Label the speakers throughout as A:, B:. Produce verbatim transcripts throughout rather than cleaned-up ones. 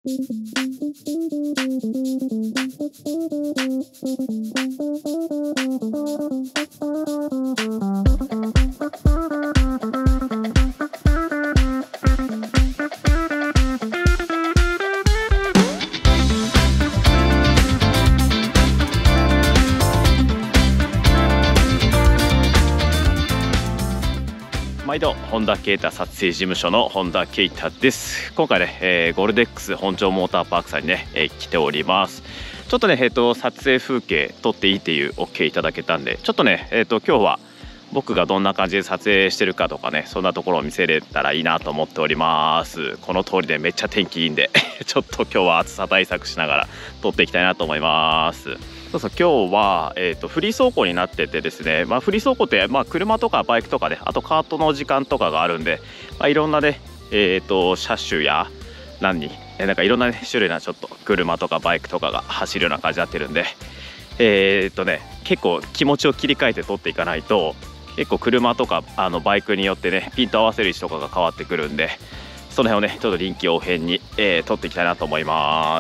A: 毎度本田啓太撮影事務所の本田啓太です。今回ね、えー、ゴルデックス本庄モーターパークさんにね、えー、来ております。ちょっとね、えー、と撮影風景撮っていいっていう OK いただけたんで、ちょっとね、えー、と今日は僕がどんな感じで撮影してるかとかね、そんなところを見せれたらいいなと思っております。この通りでめっちゃ天気いいんでちょっと今日は暑さ対策しながら撮っていきたいなと思います。そうそう、今日は、えー、とフリー走行になっててですね、まあ、フリー走行って、まあ、車とかバイクとかで、あとカートの時間とかがあるんで、まあ、いろんなね、えー、と車種や何になんかいろんな、ね、種類なちょっと車とかバイクとかが走るような感じになってるんで、えー、っとね結構気持ちを切り替えて撮っていかないと、結構車とかあのバイクによってねピント合わせる位置とかが変わってくるんで、その辺をねちょっと臨機応変に、えー、撮っていきたいなと思います。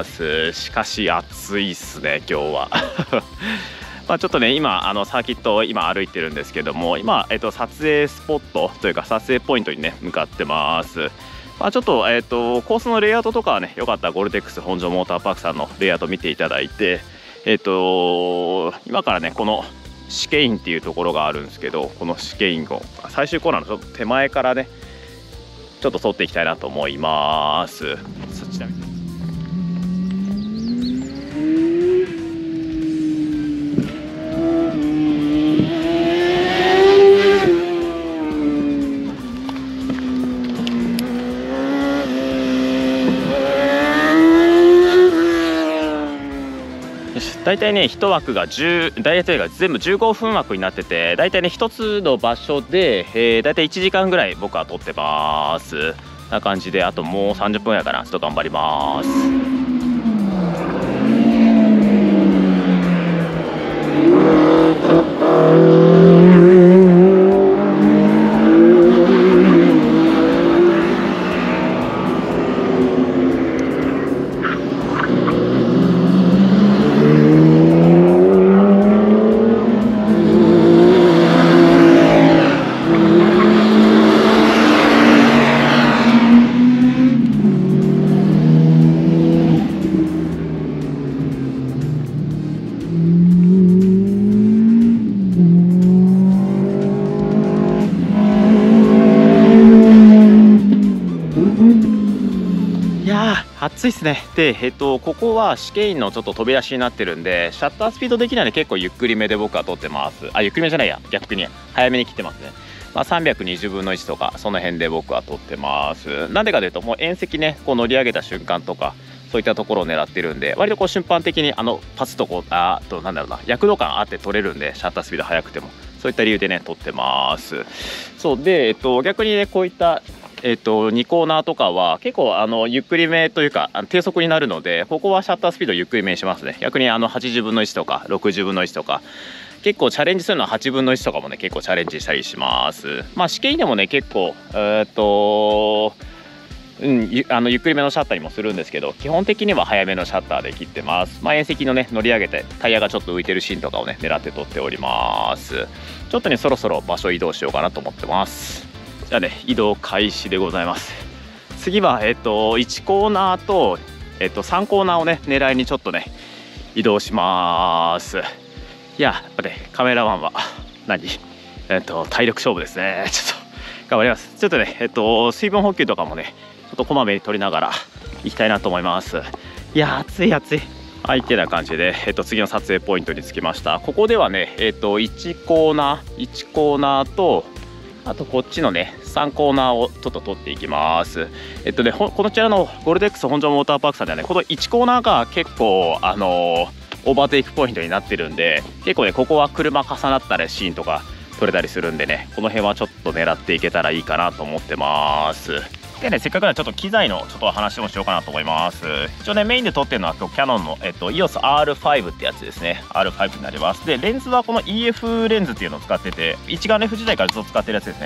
A: しかし暑いっすね今日はまあちょっとね今あのサーキットを今歩いてるんですけども、今、えー、と撮影スポットというか撮影ポイントにね向かってます。まあ、ちょっと,、えー、とコースのレイアウトとかはねよかったらゴルデックス本庄モーターパークさんのレイアウト見ていただいて、えー、と今からねこの試験院っていうところがあるんですけど、この試験院を最終コーナーのちょっと手前からねちょっと撮っていきたいなと思います。そちら見て大体ねいち枠がじゅう大体が全部じゅうごふん枠になってて、大体ねひとつの場所で、えー、大体いちじかんぐらい僕は撮ってます。な感じで、あともうさんじゅっぷんぐらいかな、ちょっと頑張ります。暑いですね。で、えっと、ここは試験員のちょっと飛び出しになってるんで、シャッタースピード的にはね結構ゆっくりめで僕は撮ってます。あ、ゆっくりめじゃないや、逆に早めに来てますね。まあ、さんびゃくにじゅうぶんのいちとかその辺で僕は撮ってます。なんでかというと、もう縁石ねこう乗り上げた瞬間とかそういったところを狙ってるんで、割とこう瞬間的にあのパスとこうあとなんだろうな躍動感あって撮れるんで、シャッタースピード速くてもそういった理由でね撮ってます。そうで、えっと、逆にねこういったえっと、にコーナーとかは結構あのゆっくりめというかあの低速になるので、ここはシャッタースピードゆっくりめにしますね。逆にあのはちじゅうぶんのいちとかろくじゅうぶんのいちとか結構チャレンジするのははちぶんのいちとかもね結構チャレンジしたりします。まあ試験でもね結構えー、っとうん、ゆあのゆっくりめのシャッターにもするんですけど、基本的には早めのシャッターで切ってます。まあ、縁石のね乗り上げてタイヤがちょっと浮いてるシーンとかをね狙って撮っております。ちょっとねそろそろ場所移動しようかなと思ってます。じゃあね移動開始でございます。次は、えっと、いちコーナーと、えっと、さんコーナーをね狙いにちょっとね移動します。いややっぱねカメラマンは何、えっと、体力勝負ですね。ちょっと頑張ります。ちょっとね、えっと、水分補給とかもねちょっとこまめに取りながら行きたいなと思います。いや暑い暑い。はい、ってな感じで、えっと、次の撮影ポイントに着きました。ここではね、えっと、いちコーナーいちコーナーと、あとこっちのねさんコーナーをちょっと撮っていきます。えっとねこのちらのゴルデックス本庄モーターパークさんではね、このいちコーナーが結構あのー、オーバーテイクポイントになってるんで、結構ねここは車重なったりシーンとか撮れたりするんでね、この辺はちょっと狙っていけたらいいかなと思ってます。でね、せっかくなのでちょっと機材のちょっと話もしようかなと思います。一応ねメインで撮ってるのは今日キヤノンの、えっと、イーオーエスアールファイブ ってやつですね。 アールファイブ になります。でレンズはこの イーエフ レンズっていうのを使ってて、一眼レフ時代からずっと使ってるやつですね。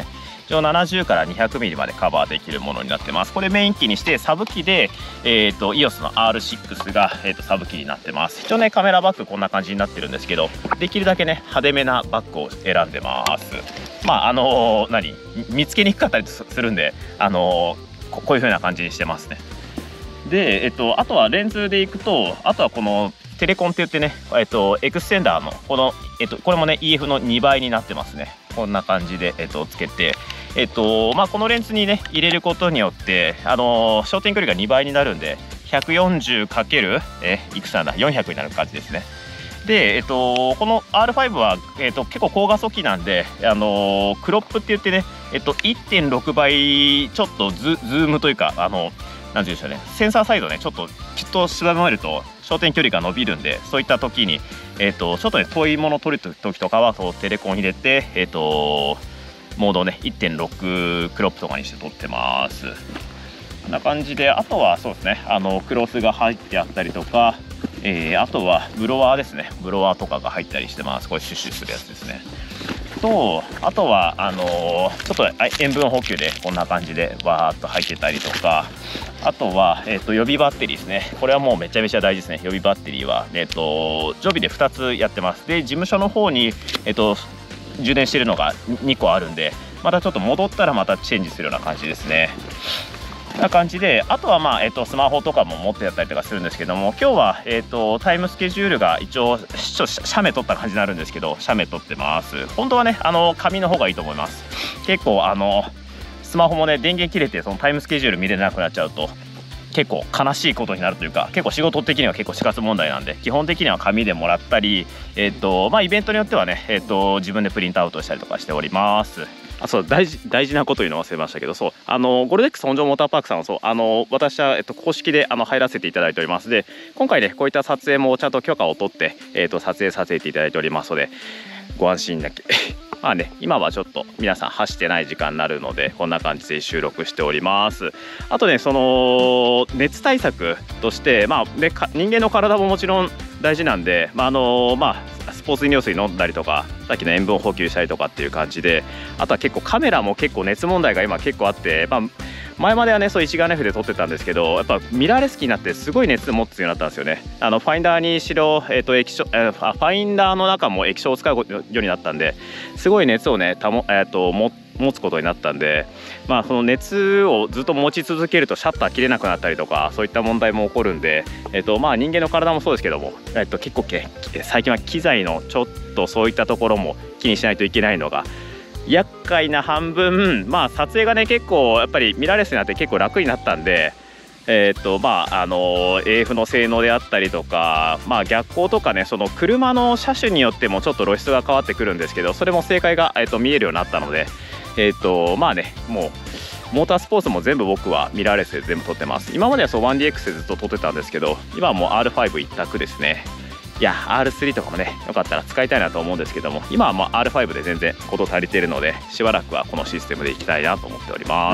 A: 一応ななじゅうからにひゃくミリまでカバーできるものになってます。これメイン機にして、サブ機で、えー、と イーオス の アールシックス が、えー、とサブ機になってます。一応ねカメラバッグこんな感じになってるんですけど、できるだけね派手めなバッグを選んでます。まああのー、何見つけにくかったりするんで、あのー、こ, こういう風な感じにしてますね。で、えっと、あとはレンズでいくと、あとはこのテレコンって言ってね、えっと、エクステンダーのこの、えっと、これもね イーエフ のにばいになってますね。こんな感じで、えっと、つけて、えっとまあ、このレンズにね入れることによって、あのー、焦点距離がにばいになるんで ひゃくよんじゅうかける えいくつなんだよんひゃくになる感じですね。で、えっと、この アールファイブ は、えっと、結構高画素機なんで、あのー、クロップって言ってね、えっと、いってんろくばいちょっと ズ, ズームというか、あのなんていうんでしょうね、センサーサイドねちょっときっと狭めると焦点距離が伸びるんで、そういった時に、えー、とちょっとね遠いものを撮る時とかはこうテレコン入れて、えー、とモードをね いってんろく クロップとかにして撮ってます。こんな感じで、あとはそうですね、あのクロスが入ってあったりとか、えー、あとはブロワーですね、ブロワーとかが入ったりしてます。これシュッシュするやつですね。とあとはあのー、ちょっと塩分補給でこんな感じでわーっと入ってたりとか、あとは、えー、と予備バッテリーですね。これはもうめちゃめちゃ大事ですね。予備バッテリーは、えー、と常備でふたつやってます。で事務所の方に、えー、と充電してるのがにこあるんで、またちょっと戻ったらまたチェンジするような感じですね。こんな感じで、あとは、まあえー、とスマホとかも持ってやったりとかするんですけども、今日は、えー、とタイムスケジュールが一応ちょ写メ撮った感じになるんですけど、写メ撮ってます。本当はねあの紙の方がいいと思います。結構あのスマホもね電源切れてそのタイムスケジュール見れなくなっちゃうと結構悲しいことになるというか、結構仕事的には結構死活問題なんで、基本的には紙でもらったり、えーとまあ、イベントによってはね、えーと自分でプリントアウトしたりとかしております。あ、そう、大事大事なこと言うの忘れましたけど、そうあのゴルデックス本庄モーターパークさんはそうあの私は、えっと、公式であの入らせていただいております。で今回ねこういった撮影もちゃんと許可を取って、えー、と撮影させていただいておりますのでご安心だけまあね今はちょっと皆さん走ってない時間になるのでこんな感じで収録しております。あとねその熱対策として、まあね、人間の体ももちろん大事なんで、まああのまあ、スポーツ飲料水飲んだりとかさっきの塩分補給したりとかっていう感じで、あとは結構カメラも結構熱問題が今結構あって、まあ、前まではねそう一眼レフで撮ってたんですけど、やっぱミラーレス機になってすごい熱持つようになったんですよね。あのファインダーにしろ、えー、と液晶えー、ファインダーの中も液晶を使うようになったんで、すごい熱をねたも、えー、とも持つことになったんで、まあ、その熱をずっと持ち続けるとシャッター切れなくなったりとかそういった問題も起こるんで、えーとまあ、人間の体もそうですけども、えー、と結構最近は機材のちょっとそういったところも気にしないといけないのが厄介な半分、まあ、撮影がね結構やっぱりミラーレスになって結構楽になったんで、えーとまあ、あの エーエフ の性能であったりとか、まあ、逆光とかねその車の車種によってもちょっと露出が変わってくるんですけど、それも正解が、えー、と見えるようになったので、えーとまあねもうモータースポーツも全部僕はミラーレスで全部撮ってます。今まではそう ワンディーエックス でずっと撮ってたんですけど、今はもう アールファイブ 一択ですね。いや アールスリー とかもねよかったら使いたいなと思うんですけども、今はもう アールファイブ で全然事足りているので、しばらくはこのシステムでいきたいなと思っております。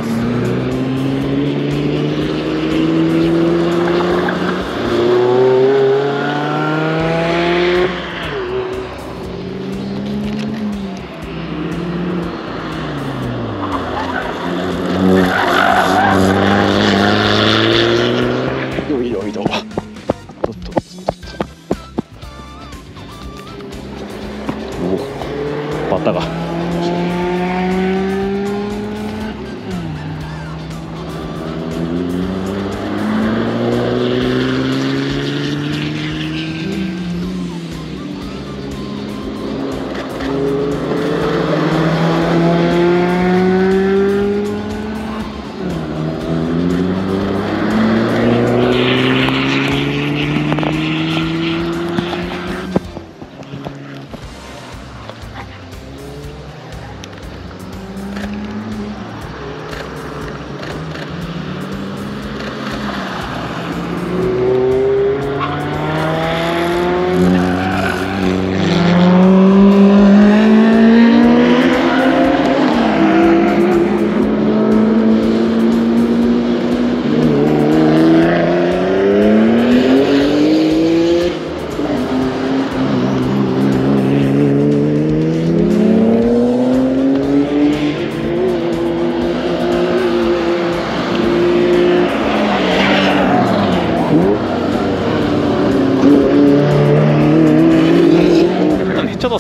A: バッタが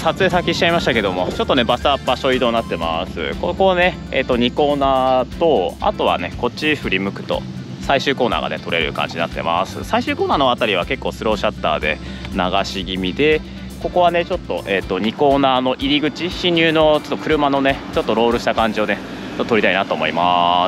A: 撮影先しちゃいましたけども、ちょっとね場所場所移動になってます。ここね、えっとにコーナーと、あとはねこっち振り向くと最終コーナーがね撮れる感じになってます。最終コーナーのあたりは結構スローシャッターで流し気味で、ここはねちょっと、えー、とにコーナーの入り口、進入のちょっと車のねちょっとロールした感じをね撮りたいなと思います。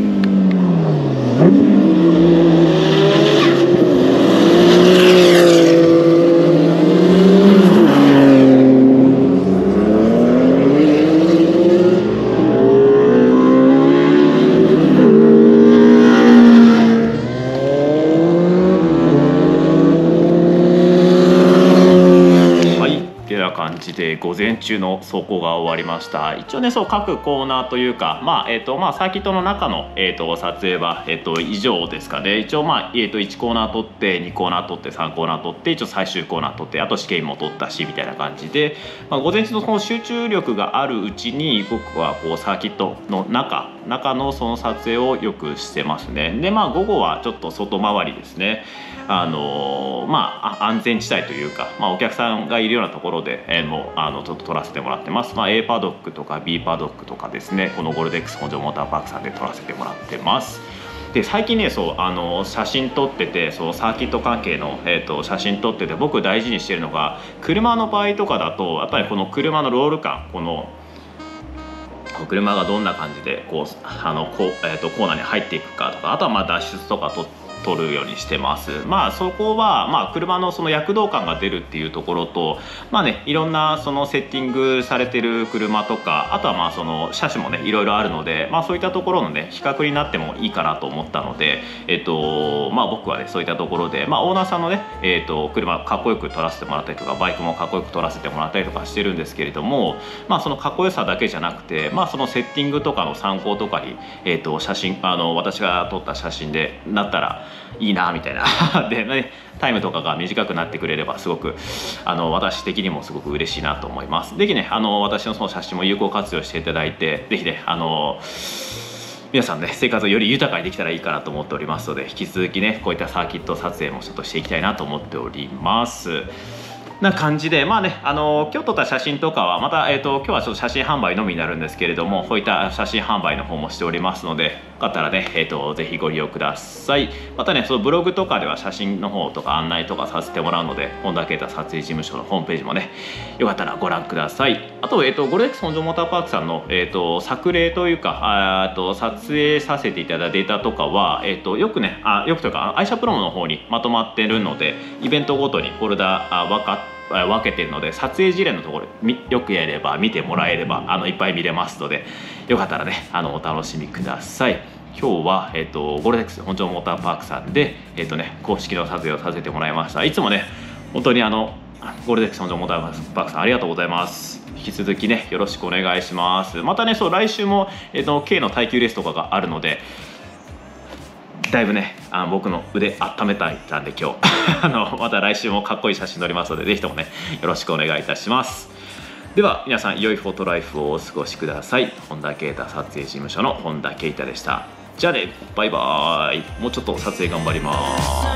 A: で午前中の走行が終わりました。一応ねそう各コーナーというか、まあえっ、ー、とまあサーキットの中の、えー、と撮影は、えー、と以上ですかね。一応まあ、えー、といちコーナー撮ってにコーナー撮ってさんコーナー撮って、一応最終コーナー撮って、あと試験も撮ったしみたいな感じで、まあ、午前中のその集中力があるうちに僕はこうサーキットの中中のその撮影をよくしてますね。でまあ午後はちょっと外回りですね。あのまあ安全地帯というか、まあ、お客さんがいるようなところで、えー、もうあのちょっと撮らせてもらってます。まあ、A パドックとか B パドックとかですね、このゴルデックス本庄モーターパークさんで撮らせてもらってます。で最近ねそうあの写真撮ってて、そうサーキット関係の、えー、と写真撮ってて僕大事にしてるのが、車の場合とかだとやっぱりこの車のロール感、この車がどんな感じでこうあのこう、えー、とコーナーに入っていくかとか、あとはまあ脱出とか撮って撮るようにしてます。まあそこはまあ車のその躍動感が出るっていうところと、まあねいろんなそのセッティングされてる車とか、あとはまあその車種もねいろいろあるので、まあそういったところのね比較になってもいいかなと思ったので、えっとまあ僕はねそういったところで、まあオーナーさんのねえっと車かっこよく撮らせてもらったりとか、バイクもかっこよく撮らせてもらったりとかしてるんですけれども、まあそのかっこよさだけじゃなくて、まあそのセッティングとかの参考とかに、えっと写真あの私が撮った写真でなったらいいなみたいなで、ね、タイムとかが短くなってくれればすごくあの私的にもすごく嬉しいなと思います。ぜひねあの私のその写真も有効活用していただいて、ぜひねあの皆さんね生活をより豊かにできたらいいかなと思っておりますので、引き続きねこういったサーキット撮影もちょっとしていきたいなと思っております。な感じで、まあね、あの今日撮った写真とかはまた、えーと、今日はちょっと写真販売のみになるんですけれども、こういった写真販売の方もしておりますので、よかったらね、えーと、ぜひご利用ください。またね、そのブログとかでは写真の方とか案内とかさせてもらうので、本田啓太撮影事務所のホームページもね、よかったらご覧ください。あと、えーと、ゴルデックス本庄モーターパークさんの、えーと、作例というか、あと撮影させていただいたデータとかは、えーと、よくね、あよくというか、愛車プロの方にまとまってるので、イベントごとにフォルダー分かって、分けてるので、撮影事例のところよくやれば見てもらえればあのいっぱい見れますので、よかったらねあのお楽しみください。今日は、えーと、ゴルデックス本庄モーターパークさんで、えーとね、公式の撮影をさせてもらいました。いつもね本当にあのゴルデックス本庄モーターパークさんありがとうございます。引き続きねよろしくお願いします。またねそう来週も、えーと、K の耐久レースとかがあるので、だいぶねあの僕の腕温めたいたんで今日あのまた来週もかっこいい写真撮りますので、ぜひともねよろしくお願いいたします。では皆さん良いフォトライフをお過ごしください。本田啓太撮影事務所の本田啓太でした。じゃあねバイバーイ。もうちょっと撮影頑張ります。